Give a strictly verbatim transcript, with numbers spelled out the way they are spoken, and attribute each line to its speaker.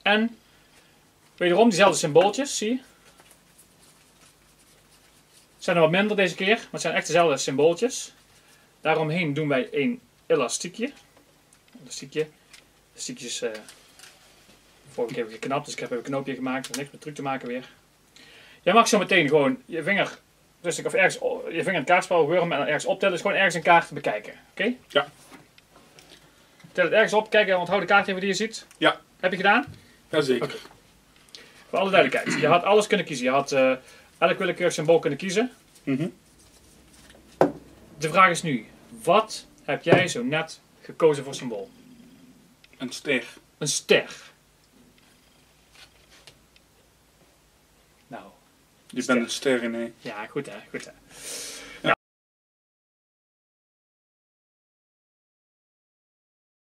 Speaker 1: En wederom diezelfde symbooltjes, zie je. Het zijn er wat minder deze keer, maar het zijn echt dezelfde symbooltjes. Daaromheen doen wij een elastiekje. Elastiekje. Elastiekjes, uh, vorige keer heb ik geknapt, dus ik heb even een knoopje gemaakt. Er niks met truc te maken weer. Jij mag zo meteen gewoon je vinger, rustig of ergens, je vinger in het kaartspel wurmen en ergens optellen. Dus gewoon ergens een kaart bekijken. Oké? Okay?
Speaker 2: Ja.
Speaker 1: Tel het ergens op, kijk en onthoud de kaart even die je ziet.
Speaker 2: Ja.
Speaker 1: Heb je gedaan?
Speaker 2: Jazeker.
Speaker 1: Okay. Voor alle duidelijkheid. Je had alles kunnen kiezen. Je had uh, elk willekeurig symbool kunnen kiezen.
Speaker 2: Mm-hmm.
Speaker 1: De vraag is nu, wat heb jij zo net gekozen voor symbool?
Speaker 2: Een ster.
Speaker 1: Een ster. Nou.
Speaker 2: Je bent een ster in, hè?
Speaker 1: Ja, goed hè, goed hè.